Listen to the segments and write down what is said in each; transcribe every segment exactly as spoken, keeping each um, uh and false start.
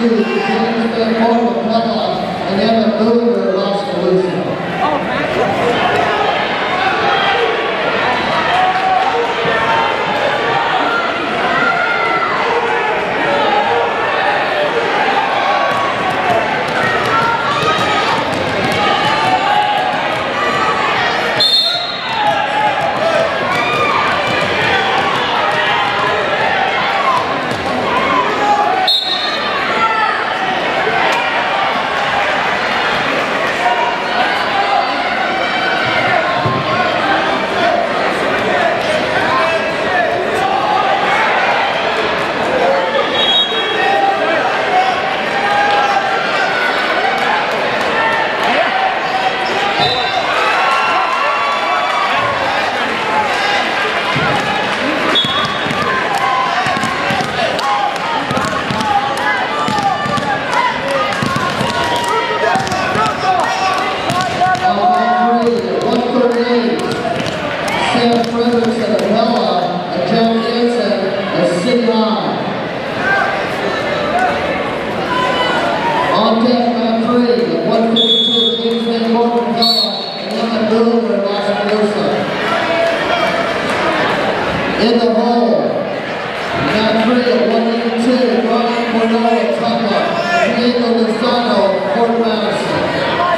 two, James Van Horn of Pella, and Emma Boomer of Oskaloosa. On deck, round three, at one fifty-two, James Van Horn of Pella, and Emma Boomer of Oskaloosa. In the hole, round three, at one eighty-two, Brian Cornell of Ottumwa, Diego Lozano of Fort Madison.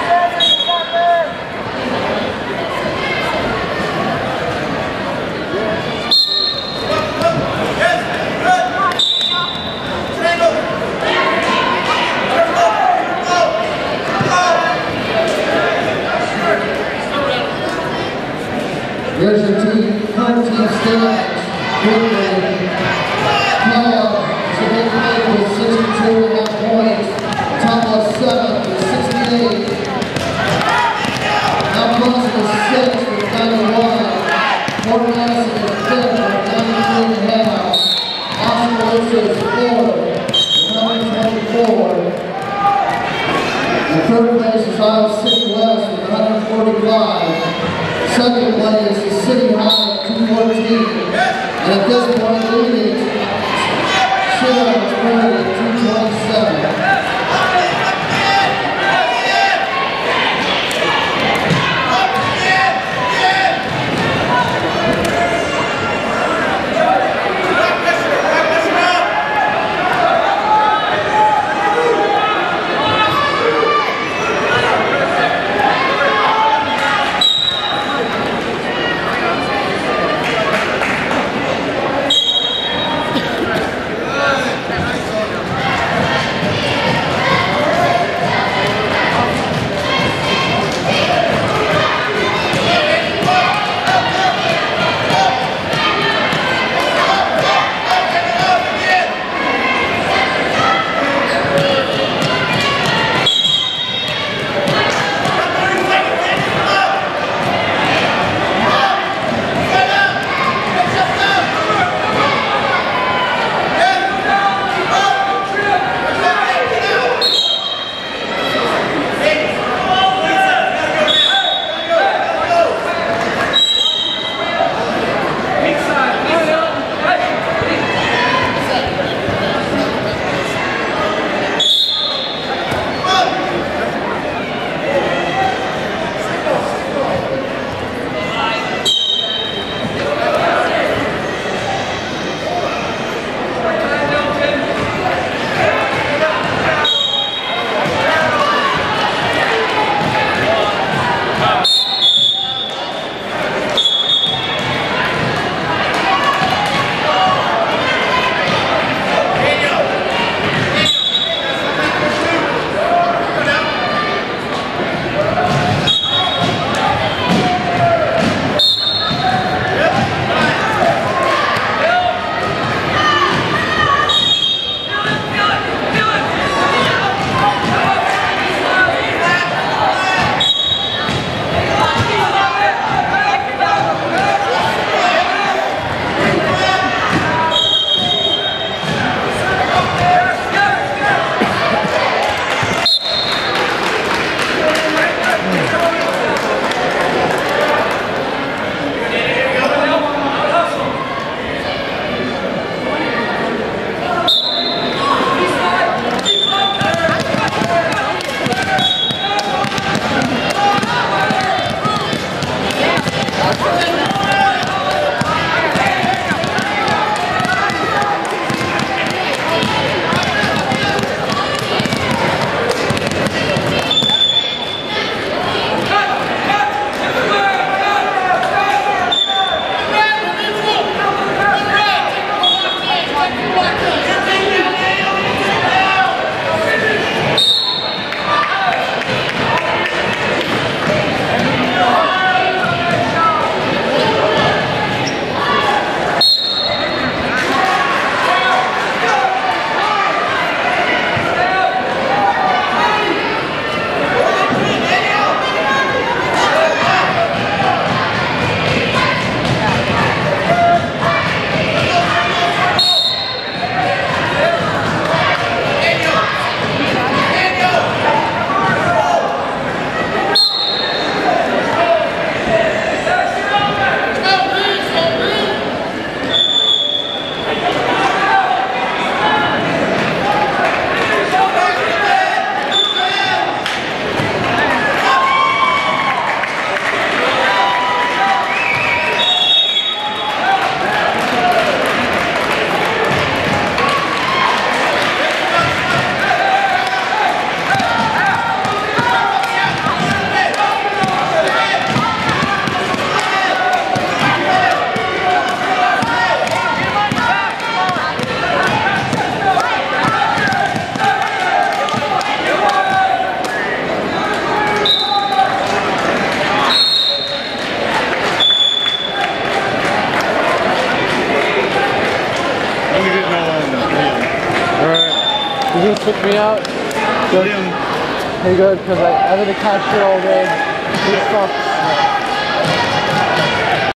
Here's your team, current team standings. Prairie, Pella, Cedar with sixty-two and a half points. Ottumwa seventh with sixty-eight. Madison is sixth with ninety-one. Fort Madison is fifth with ninety-three and a half. Oskaloosa is fourth with one twenty-four. And third place is Iowa City West with one forty-five. Second place is City High at two fourteen, and at this point, You gonna switch me out? Good. Hey, good, because I've been a cashier all day. This stuff.